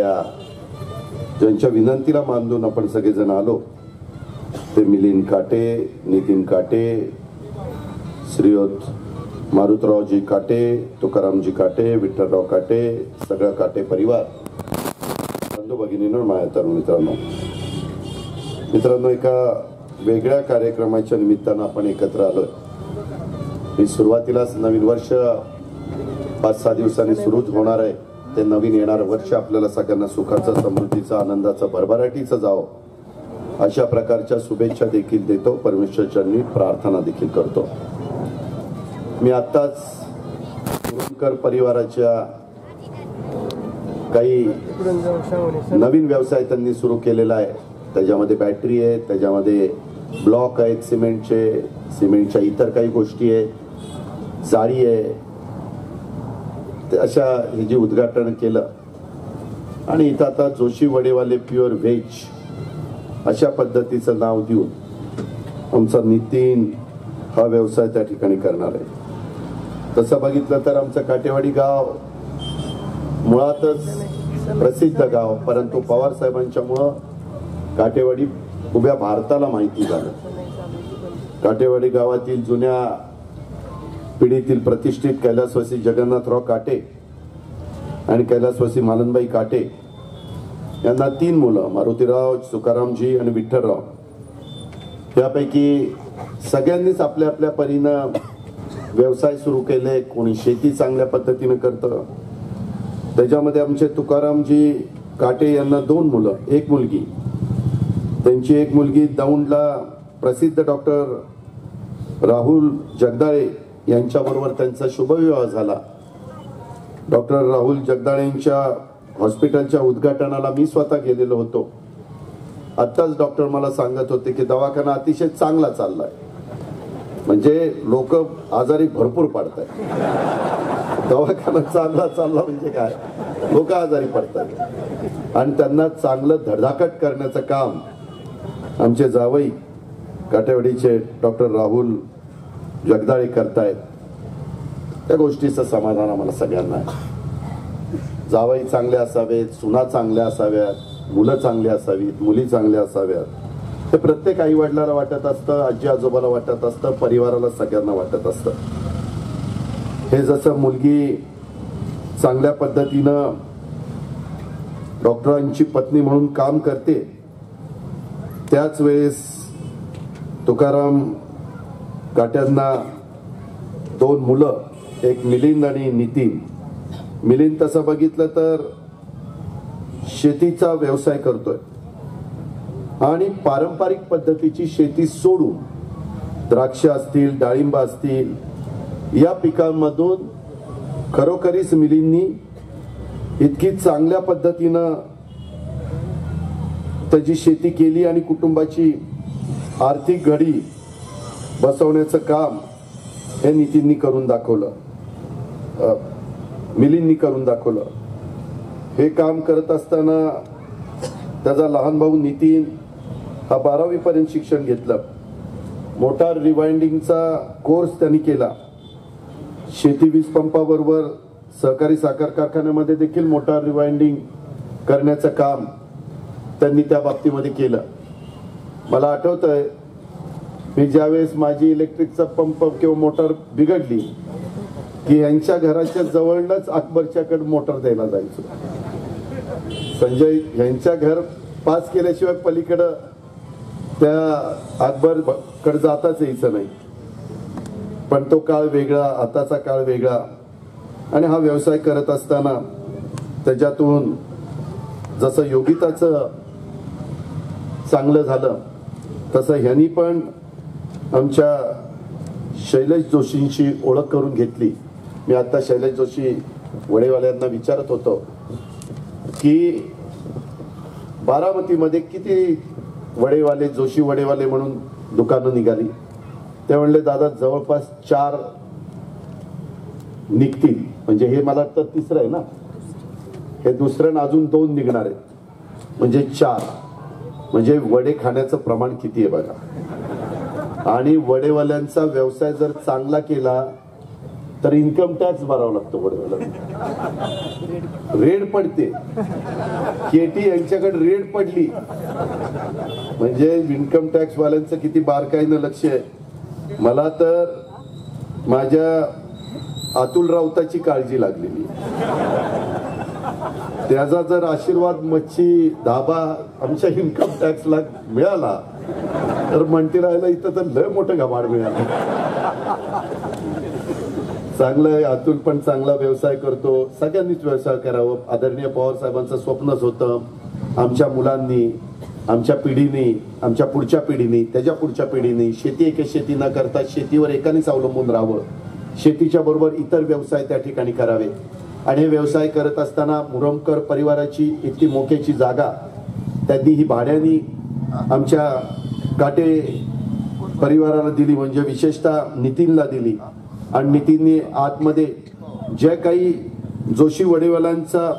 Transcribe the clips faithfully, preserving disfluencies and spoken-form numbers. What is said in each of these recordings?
त्या ज्यांच्या विनंतीला मानून आपण सगळेजण आलो ते मिलिंद काटे, नितीन काटे, श्रीयुत मारुतरावजी काटे, तुकारामजी काटे, विठ्ठलराव काटे, सगळा काटे परिवार, बंधू भगिनींनो, माझ्या तरुण मित्रांनो मित्रांनो एका वेगळ्या कार्यक्रमाच्या निमित्तानं आपण एकत्र आलोय. मी सुरुवातीलाच नवीन वर्ष पाच सहा दिवसांनी सुरू होणार आहे. ते नवीन येणारं वर्ष आपल्याला सगळ्यांना सुखाचं, समृद्धीचं, आनंदाचं, भरभराटीचं जावं अशा प्रकारच्या शुभेच्छा देखील देतो. परमेश्वराची प्रार्थना देखील करतो. मी आत्ताच कुरुंदकर परिवाराच्या काही नवीन व्यवसाय त्यांनी सुरू केलेला आहे. त्याच्यामध्ये बॅटरी आहे, त्याच्यामध्ये ब्लॉक आहेत सिमेंटचे, सिमेंटच्या इतर काही गोष्टी आहेत, जाळी आहे. अशा हे जे उद्घाटन केलं आणि इथं आता जोशी वडेवाले प्युअर व्हेज अशा पद्धतीचं नाव देऊन आमचा नितीन हा व्यवसाय त्या ठिकाणी करणार आहे. तसं बघितलं तर आमचं काटेवाडी गाव मुळातच प्रसिद्ध गाव, परंतु पवार साहेबांच्यामुळं काटेवाडी उभ्या भारताला माहिती झालं. काटेवाडी गावातील जुन्या पिढीतील प्रतिष्ठित कैलासवासी जगन्नाथराव काटे आणि कैलासवासी मालनबाई काटे यांना तीन मुलं, मारुतीराव, तुकारामजी आणि विठ्ठलराव. त्यापैकी सगळ्यांनीच आपल्या आपल्या परीनं व्यवसाय सुरू केले. कोणी शेती चांगल्या पद्धतीनं करतं. त्याच्यामध्ये आमचे तुकारामजी काटे यांना दोन मुलं, एक मुलगी. त्यांची एक मुलगी दौंडला प्रसिद्ध डॉक्टर राहुल जगदाळे यांच्याबरोबर त्यांचा शुभविवाह झाला. डॉक्टर राहुल जगदाळेंच्या हॉस्पिटलच्या उद्घाटनाला मी स्वतः गेलेलो होतो. आत्ताच डॉक्टर मला सांगत होते की दवाखाना अतिशय चांगला चाललाय, म्हणजे लोक आजारी भरपूर पडतात. दवाखाना चांगला चालला म्हणजे काय, लोक आजारी पडतात आणि त्यांना चांगलं धडधाकट करण्याचं काम आमचे जावई काटेवाडीचे डॉक्टर राहुल जगदाळे करतायत. त्या गोष्टीचं समाधान आम्हाला सगळ्यांना आहे. जावई चांगले असावेत, सुना चांगल्या असाव्यात, मुलं चांगली असावीत, मुली चांगल्या असाव्यात, हे प्रत्येक आई वडिलाला वाटत असतं, आजी आजोबाला वाटत असतं, परिवाराला सगळ्यांना वाटत असतं. हे जसं मुलगी चांगल्या पद्धतीनं डॉक्टरांची पत्नी म्हणून काम करते, त्याच वेळेस तुकाराम काट्यांना दोन मुलं, एक मिलिंद आणि नितीन. मिलिंद तसं बघितलं तर शेतीचा व्यवसाय करतोय आणि पारंपरिक पद्धतीची शेती सोडून द्राक्ष असतील, डाळिंब असतील, या पिकांमधून खरोखरीच मिलिंदनी इतकी चांगल्या पद्धतीनं त्याची शेती केली आणि कुटुंबाची आर्थिक घडी बसवण्याचं काम हे नितीननी करून दाखवलं, मिलिंदनी करून दाखवलं. हे काम करत असताना त्याचा लहान भाऊ नितीन हा बारावी पर्यंत शिक्षण घेतलं. मोटार रिवाइंडिंगचा कोर्स त्यांनी केला. शेती वीज पंपाबरोबर सहकारी साखर कारखान्यामध्ये देखील मोटार रिवाइंडिंग करण्याचं काम त्यांनी त्या बाबतीमध्ये केलं. मला आठवतंय मी ज्यावेळेस माझी इलेक्ट्रिकचा पंप किंवा मोटार बिघडली की यांच्या घराच्या जवळच अकबरच्याकडे मोटार द्यायला जायचो. संजय यांच्या घर पास केल्याशिवाय पलीकडं त्या अकबर कडे जाताच यायचं नाही. पण तो काळ वेगळा, आताचा काळ वेगळा. आणि हा व्यवसाय करत असताना त्याच्यातून जसं योगिताचं चांगलं झालं तसं ह्यांनी पण आमच्या शैलेश जोशींची ओळख करून घेतली. मी आता शैलेश जोशी वडेवाल्यांना विचारत होतो की बारामतीमध्ये किती वडेवाले, जोशी वडेवाले म्हणून दुकानं निघाली. ते म्हणले दादा जवळपास चार निघतील, म्हणजे हे मला वाटतं तिसरं आहे ना, हे दुसरं अजून दोन निघणार आहेत, म्हणजे चार. म्हणजे वडे खाण्याचं प्रमाण किती आहे बघा. आणि वडेवाल्यांचा व्यवसाय जर चांगला केला तर इन्कम टॅक्स भरावा लागतो वडगावला. रेड पडते. केटी यांच्याकडे रेड पडली म्हणजे इन्कम टॅक्स वाल्यांचं किती बारकाईनं लक्ष आहे. मला तर माझ्या अतुल राऊताची काळजी लागलेली. त्याचा जर आशीर्वाद मच्छी धाबा आमच्या इन्कम टॅक्सला मिळाला तर म्हणते राहिला इथं तर लय मोठं घबाड मिळालं. चांगलं आहे. अतुल पण चांगला व्यवसाय करतो. सगळ्यांनीच व्यवसाय करावं. आदरणीय पवार साहेबांचं स्वप्नच होतं आमच्या मुलांनी, आमच्या पिढीने, आमच्या पुढच्या पिढीने, त्याच्या पुढच्या पिढीने शेती एके शेती न करता शेतीवर एकानेच अवलंबून राहावं. शेतीच्या बरोबर इतर व्यवसाय त्या ठिकाणी करावे. आणि हे व्यवसाय करत असताना मुरमकर परिवाराची इतकी मोक्याची जागा त्यांनी ही भाड्याने आमच्या काटे परिवाराला दिली, म्हणजे विशेषतः नितीनला दिली. आणि नितीनने आतमध्ये जे काही जोशी वडेवालांचा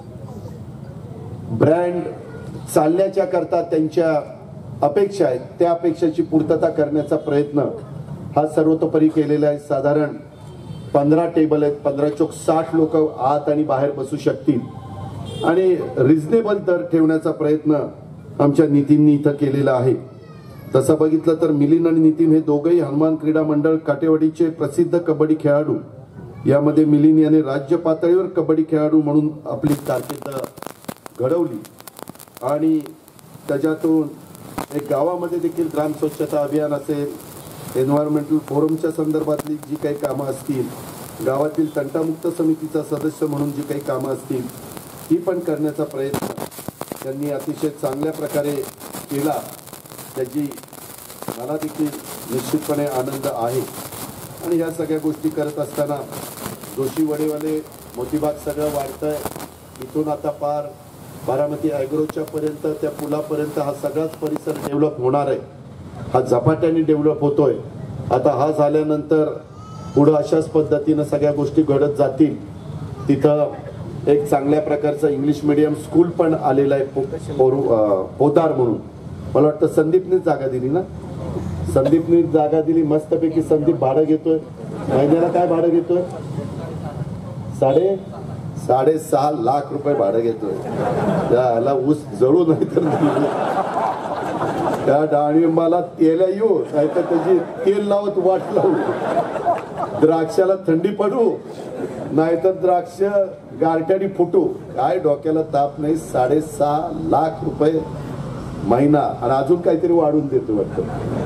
ब्रँड चालण्याच्या करता त्यांच्या अपेक्षा आहेत त्या अपेक्षेची पूर्तता करण्याचा प्रयत्न हा सर्वतोपरी केलेला आहे. साधारण पंधरा टेबल आहेत. पंधरा चौक साठ लोक आत आणि बाहेर बसू शकतील आणि रिझनेबल दर ठेवण्याचा प्रयत्न आमच्या नितीननी इथं केलेला आहे. तसं बघितलं तर मिलिंद आणि नितीन हे दोघेही हनुमान क्रीडा मंडळ काटेवाडीचे प्रसिद्ध कबड्डी खेळाडू. यामध्ये मिलिंद याने राज्य पातळीवर कबड्डी खेळाडू म्हणून आपली कारकीर्द घडवली आणि त्याच्यातून एक गावामध्ये देखील ग्राम स्वच्छता अभियान असेल, एन्व्हायरमेंटल फोरमच्या संदर्भातली जी काही कामं असतील, गावातील तंटामुक्त समितीचा सदस्य म्हणून जी काही कामं असतील ती पण करण्याचा प्रयत्न त्यांनी अतिशय चांगल्या प्रकारे केला. त्याची मला देखील निश्चितपणे आनंद आहे. आणि ह्या सगळ्या गोष्टी करत असताना जोशी वडेवाले मोतीबाग सगळं वाढतंय. इथून आता पार बारामती ॲग्रोच्या पर्यंत त्या पुलापर्यंत हा सगळाच परिसर डेव्हलप होणार आहे. हा झपाट्याने डेव्हलप होतोय. आता हा झाल्यानंतर पुढं अशाच पद्धतीनं सगळ्या गोष्टी घडत जातील. तिथं एक चांगल्या प्रकारचं इंग्लिश मिडियम स्कूल पण आलेलं आहे पोदार म्हणून. मला वाटतं संदीपनेच जागा दिली ना. संदीपने जागा दिली मस्तपैकी. संदीप भाडं घेतोय. महिन्याला काय भाडं घेतोय? साडे साडेसहा लाख रुपये भाडं घेतोय. त्याला ऊस जळू नाही तर त्या डाळिंबाला तेल्या येऊ नाही तर त्याची तेल लावत वाट लावू. द्राक्षाला थंडी पडू नाहीतर द्राक्ष गारट्याने फुटू. काय डोक्याला ताप नाही. साडेसहा लाख रुपये महिना आणि अजून काहीतरी वाढून देतो वाटतं.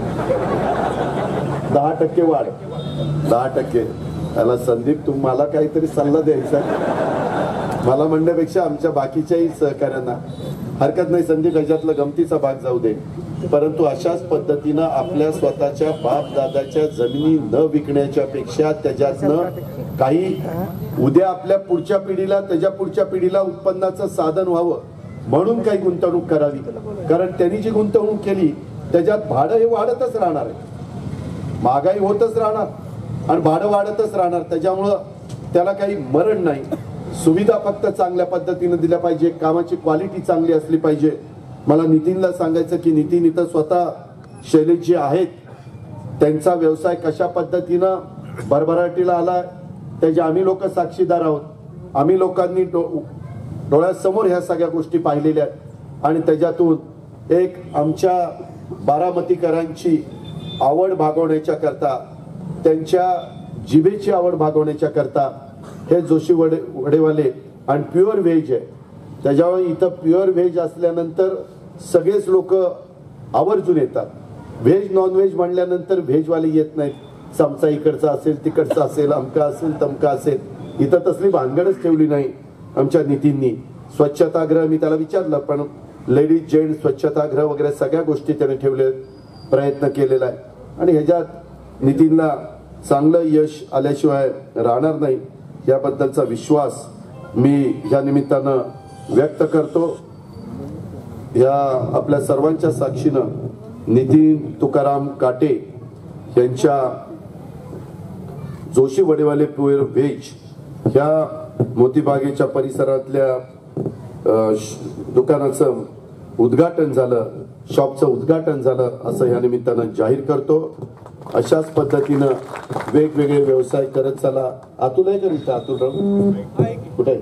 दहा टक्के वाढ. दहा टक्के त्याला संदीप तुम्हाला काहीतरी सल्ला द्यायचा मला म्हणण्यापेक्षा आमच्या बाकीच्याही सहकाऱ्यांना हरकत नाही. संदीप ह्याच्यातला गमतीचा भाग जाऊ दे. परंतु अशाच पद्धतीनं आपल्या स्वतःच्या बाप दादाच्या जमिनी न विकण्याच्या पेक्षा त्याच्यातनं काही उद्या आपल्या पुढच्या पिढीला त्याच्या पुढच्या पिढीला उत्पन्नाचं साधन व्हावं म्हणून काही गुंतवणूक करावी. कारण त्यांनी जी गुंतवणूक केली त्याच्यात भाडं हे वाढतच राहणार आहे. महागाई होतच राहणार आणि भाडं वाढतच राहणार. त्याच्यामुळं त्याला काही मरण नाही. सुविधा फक्त चांगल्या पद्धतीने दिल्या पाहिजे. कामाची क्वालिटी चांगली असली पाहिजे. मला नितीनला सांगायचं की नितीन इथं स्वतः शैलेश जे आहेत त्यांचा व्यवसाय कशा पद्धतीनं भरभराटीला आला त्याचे आम्ही लोक साक्षीदार आहोत. आम्ही लोकांनी डोळ्यासमोर ह्या सगळ्या गोष्टी पाहिलेल्या आहेत आणि त्याच्यातून एक आमच्या बारामतीकरांची आवड भागवण्याच्या करता, त्यांच्या जिभेची आवड भागवण्याच्या करता हे जोशी वडे वडेवाले आणि प्युअर व्हेज आहे. त्याच्यामुळे इथं प्युअर व्हेज असल्यानंतर सगळेच लोक आवर्जून येतात. व्हेज नॉन व्हेज म्हणल्यानंतर व्हेजवाले येत नाहीत. चमचा इकडचा असेल तिकडचा असेल अमका असेल तमका असेल. इथं तसली भानगडच ठेवली नाही आमच्या नितीननी. स्वच्छतागृह मी त्याला विचारलं पण लेडीज जेंट्स स्वच्छतागृह वगैरे सगळ्या गोष्टी त्याने ठेवले प्रयत्न केलेला आहे. आणि ह्याच्यात नितीनला चांगलं यश आल्याशिवाय राहणार नाही याबद्दलचा विश्वास मी ह्या निमित्तानं व्यक्त करतो. या आपल्या सर्वांच्या साक्षीनं नितीन तुकाराम काटे यांच्या जोशी वडेवाले प्युअर व्हेज ह्या मोतीबागेच्या परिसरातल्या दुकानाचं उद्घाटन झालं. शॉपचं उद्घाटन झालं असं या निमित्तानं जाहीर करतो. अशाच पद्धतीनं वेगवेगळे व्यवसाय करत चला. अतुल आहे का इथं? अतुल राव कुठे?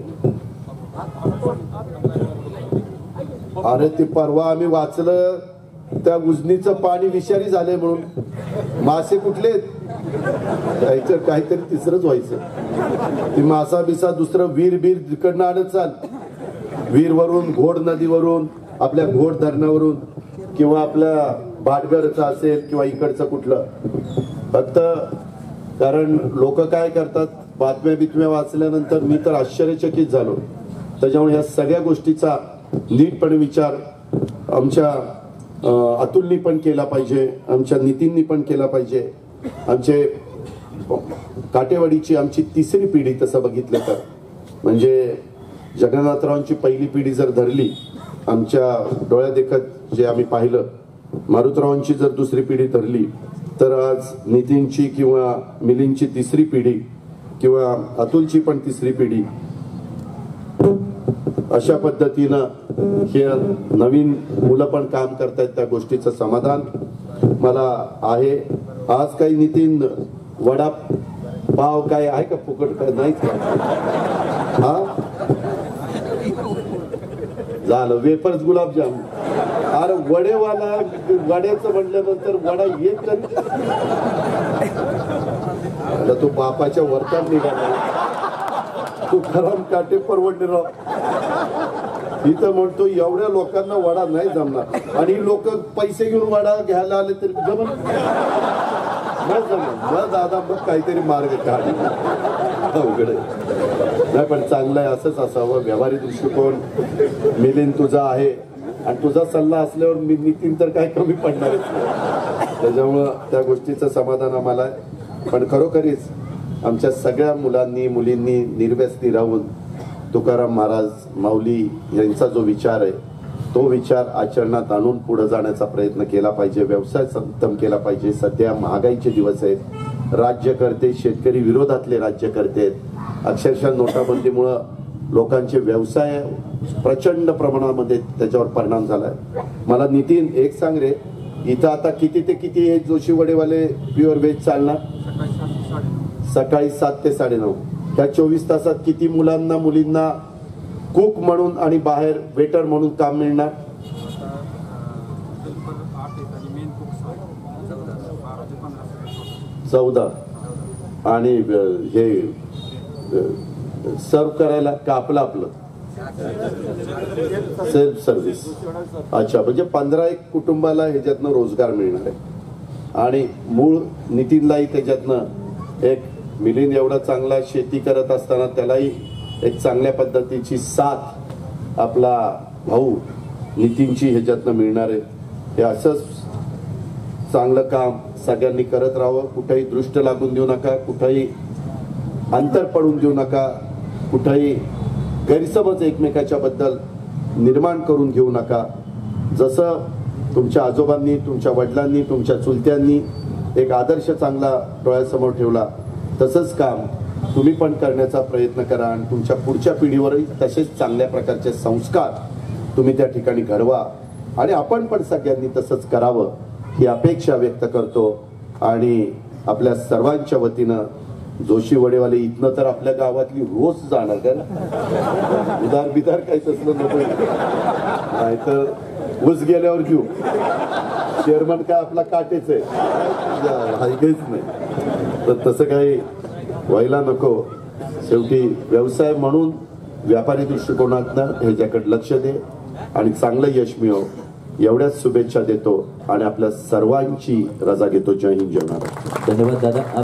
अरे ते परवा आम्ही वाचलं त्या उजनीचं पाणी विषारी झालंय म्हणून. मासे कुठले यायचं? काहीतरी तिसरंच व्हायचं. ती मासा बिसा दुसरं वीर बीर तिकडनं आणत चाल. वीरवरून, घोड नदीवरून, आपल्या घोड धरणावरून, किंवा आपल्या भाटघरचं असेल किंवा इकडचं कुठलं. फक्त कारण लोक काय करतात, बातम्या बितम्या वाचल्यानंतर मी तर आश्चर्यचकित झालो. त्याच्यामुळे या सगळ्या गोष्टीचा नीटपणे विचार आमच्या अतुलनी पण केला पाहिजे, आमच्या नितीननी पण केला पाहिजे. आमचे काटेवाडीची आमची तिसरी पिढी तसं बघितलं तर, म्हणजे जगन्नाथरावांची पहिली पिढी जर धरली, आमच्या डोळ्या देखत जे आम्ही पाहिलं, मारुतरावांची जर दुसरी पिढी धरली, तर आज नितीनची किंवा मिलिंदची तिसरी पिढी किंवा अतुलची पण तिसरी पिढी, अशा पद्धतीनं हे नवीन मुलं पण काम करतायत. त्या गोष्टीचं समाधान मला आहे. आज काही नितीन वडा पाव काय आहे का फुकट? काय नाही का? हा झालं. वेफर्स, गुलाबजाम. अरे वडेवाला वड्याचं म्हटल्यानंतर वडा येत नाही. तो बापाच्या वरतात निघाला. तू खराब काटे परवडले राव. इथं म्हणतो एवढ्या लोकांना वडा नाही जमणार, आणि लोक पैसे घेऊन वडा घ्यायला आले तरी जमल नाही जमणार. दादा मग काहीतरी मार्ग काढ. अवघड आहे. नाही पण चांगलं आहे, असंच असावं. व्यावहारी दृष्टिकोन मिलिंद तुझा आहे, आणि तुझा सल्ला असल्यावर मी नितीन तर काय कमी पडणार. त्याच्यामुळं त्या गोष्टीचं समाधान आम्हाला आहे. पण खरोखरीच आमच्या सगळ्या मुलांनी मुलींनी निर्व्यसनी राहून तुकाराम महाराज माऊली यांचा जो विचार आहे तो विचार आचरणात आणून पुढे जाण्याचा प्रयत्न केला पाहिजे. व्यवसाय उत्तम केला पाहिजे. सध्या महागाईचे दिवस आहेत. राज्यकर्ते शेतकरी विरोधातले राज्यकर्ते आहेत. अक्षरशः नोटाबंदीमुळं लोकांचे व्यवसाय प्रचंड प्रमाणामध्ये त्याच्यावर परिणाम झालाय. मला नितीन एक सांग रे, इथं आता किती ते किती हे जोशी वडेवाले प्युअर व्हेज चालणार? सकाळी सात ते साडेनऊ. त्या चोवीस तासात किती मुलांना मुलींना कुक म्हणून आणि बाहेर वेटर म्हणून काम मिळणार? चौदा. आणि हे सर्व करायला का आपलं आपलं सेल्फ सर्व्हिस. अच्छा, म्हणजे पंधरा एक कुटुंबाला ह्याच्यातनं रोजगार मिळणार आहे. आणि मूळ नितीनलाही त्याच्यातनं एक, मिलिंद एवढा चांगला शेती करत असताना त्यालाही एक चांगल्या पद्धतीची साथ आपला भाऊ नितीनची ह्याच्यातनं मिळणार आहे. हे असंच चांगलं काम सगळ्यांनी करत राहावं. कुठेही दृष्ट लागून देऊ नका, कुठेही अंतर पडून देऊ नका, कुठेही गैरसमज एकमेकाच्या बद्दल निर्माण करून घेऊ नका. जसं तुमच्या आजोबांनी, तुमच्या वडिलांनी, तुमच्या चुलत्यांनी एक आदर्श चांगला डोळ्यासमोर ठेवला, तसंच काम तुम्ही पण करण्याचा प्रयत्न करा. आणि तुमच्या पुढच्या पिढीवरही तसेच चांगल्या प्रकारचे संस्कार तुम्ही त्या ठिकाणी घडवा. आणि आपण पण सगळ्यांनी तसंच करावं ही अपेक्षा व्यक्त करतो. आणि आपल्या सर्वांच्या वतीनं जोशी वडेवाले इथनं तर आपल्या गावातली रोज जाणार का ना, उदार बिदार काही तसलं नको. नाहीतर ऊस गेल्यावर घेऊ. चेअरमन काय आपला काटेच आहे, ऐकायच नाही. तर तसं काही व्हायला नको. शेवटी व्यवसाय म्हणून व्यापारी दृष्टिकोनातनं ह्याच्याकडे लक्ष दे आणि चांगलं यश मिळव, एवढ्याच शुभेच्छा देतो आणि आपल्या सर्वांची रजा घेतो. जय हिंद, जय महाराष्ट्र. धन्यवाद दादा.